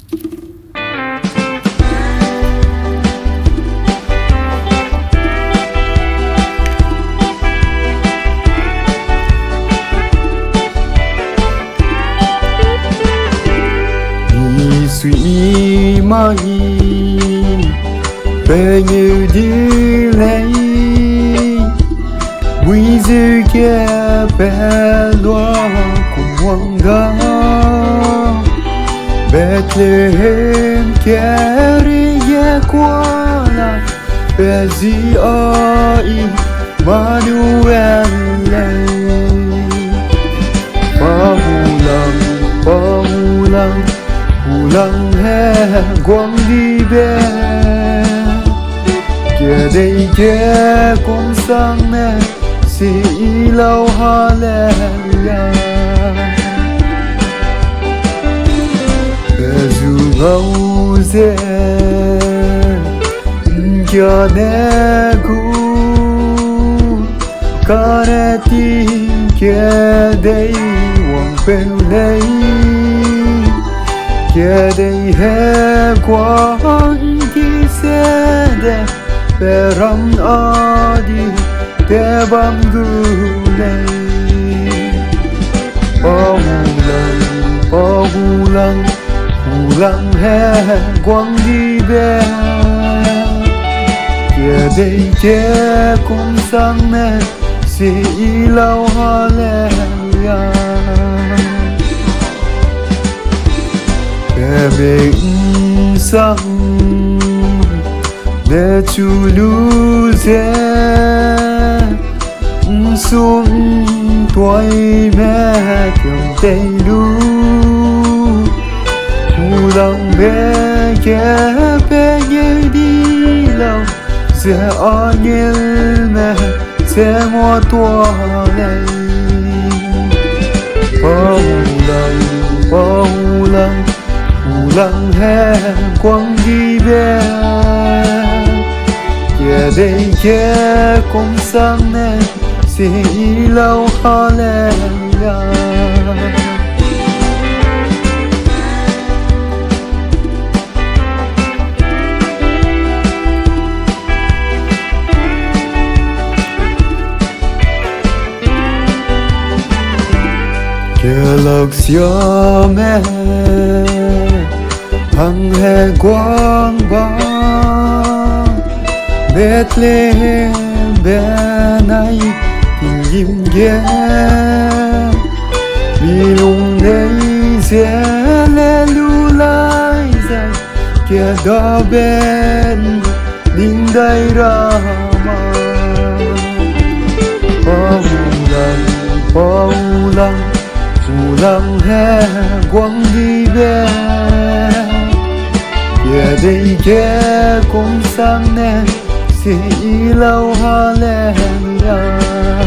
Suy mai về như đi lấy quý dư kia bé loa cùng hoàng ga Bethlehem kia ria qua là bé gì ai Manuel lay Pulang he quăng đi về kia đây kia cũng sang nè xì lâu hallelujah dù ngâu dê kia nè cu ca nè tin kia đây hoàng bên đây kia đây he quang ki se de peram adi te bam gulay pulang he quang đi về kia đây kia cũng sang nè si lâu hallelujah bình sang để chu lu dê xuống tuổi mẹ thường tây lu pulang bé bé như đi lâu sẽ ở như mẹ sẽ mua tua này pulang he quăng đi về kia đây kia cũng sang nè xì lâu hallelujah kia lộc xưa mẹ hằng hè quang ba Bethlehem bên này tình im ghé vì lùng đây sẽ lê lưu lại rằng kia đó bên đinh đây ra mà pulang he quăng đi về kia đây kia cũng sang nè xì lâu hallelujah